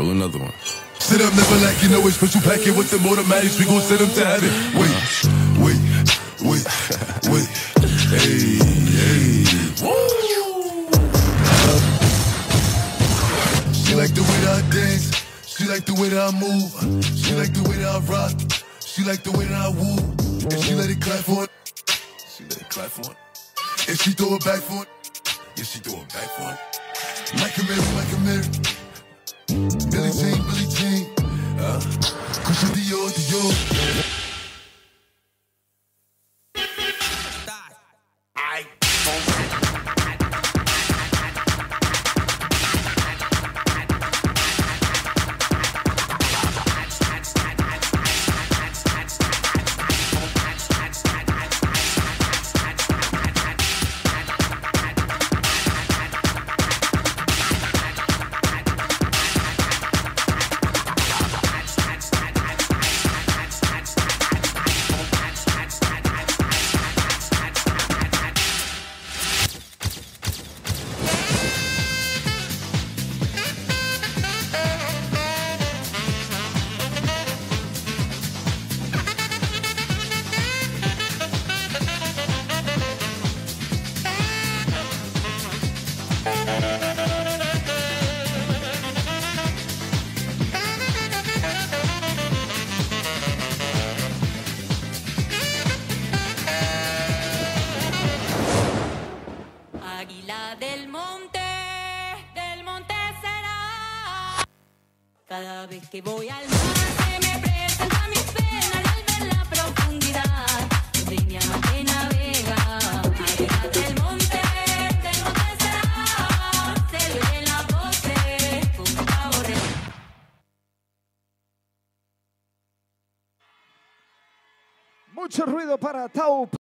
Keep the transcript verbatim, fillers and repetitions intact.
Roll another one. Sit up, never like you know it's special packet with them automatics. We gon' send them to heaven. Wait, wait, wait, wait. Hey, hey. Woo! She like the way that I dance. She like the way that I move. She like the way that I rock. She like the way that I woo. And she let it clap for it. She let it clap for it. And she throw it back for it. Yeah, she throw it back for it. Like a Mary, like a Mary. Billie Jean, Billie Jean. Uh, Cause you're Dior, Dior. I Águila del monte, del monte será. Cada vez que voy al mar se me presenta mis penas al ver la profundidad de mi alma que navega. Águila del monte, del monte será. Se le oyen las voces con pavor. Mucho ruido para Tau.